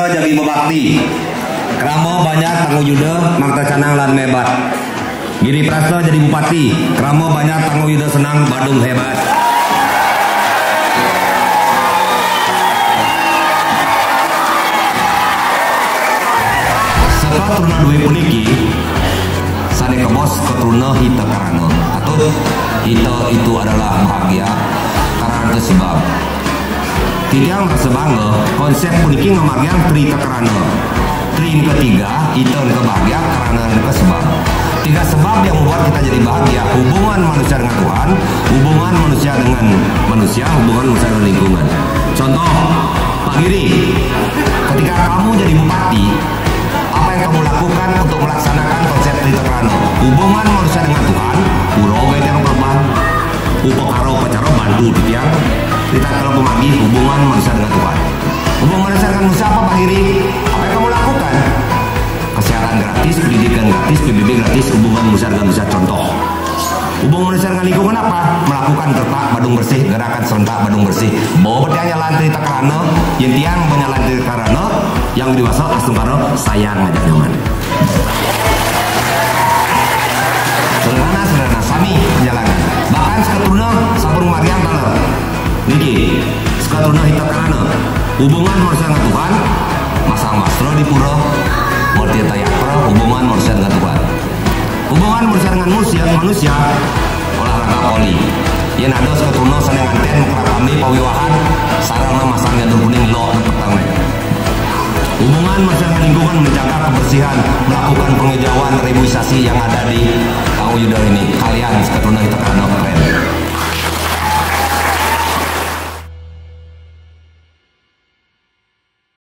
Prastio jadi bebakti. Kramo banyak tanggung yuda makta canang lan mebat. Giri Prastio jadi bupati. Kramo banyak tanggung yuda senang Badung hebat. Setelah turuna duwe puniki sane kebos keturuna hita karana atau hita itu adalah bahagia karena sebab tidak merasa bangga konsep puniki ngamagian tri karana tri ketiga hita kebahagia karena sebab tiga sebab yang membuat kita jadi bahagia: hubungan manusia dengan Tuhan, hubungan manusia dengan manusia, hubungan manusia dengan lingkungan. Contoh Pak Giri, ketika kamu jadi bupati, apa yang kamu lakukan untuk melaksanakan konsep Trita Karana? Hubungan manusia dengan Tuhan, uroge yang berban, upakaro pacara bantu tiang. Kita kalau pemagi hubungan manusia dengan Tuhan. Hubungan manusia dengan manusia apa Pak Giri? Apa yang kamu lakukan? Kesehatan gratis, pendidikan gratis, PBB gratis, hubungan manusia dengan manusia. Contoh hubungan manusia dengan lingkungan apa? Melakukan gertak Badung Bersih, gerakan serentak Badung Bersih. Bawa bertanya lantai Trita Karana, yang tiang penyalan Trita Karana, yang dewasa langsung karo sayang ngajak nyaman. Sederhana sami menjalankan. Bahkan seketuruna sampurung Mariam taler. Niki, seketuruna Trita Karana. Hubungan manusia dengan Tuhan, masang masro di pura, Mortia Tayakro, hubungan manusia dengan Tuhan. Hubungan manusia dengan manusia, olahraga poli. Yang ada seketuruna seneng anten kami pawiwahan, sarana masang jantung kuning lo petang. Hubungan manusia dengan lingkungan, menjaga kebersihan, melakukan pengejauhan reboisasi yang ada di Kang Yuda ini. Kalian seketuruna Trita Karana keren.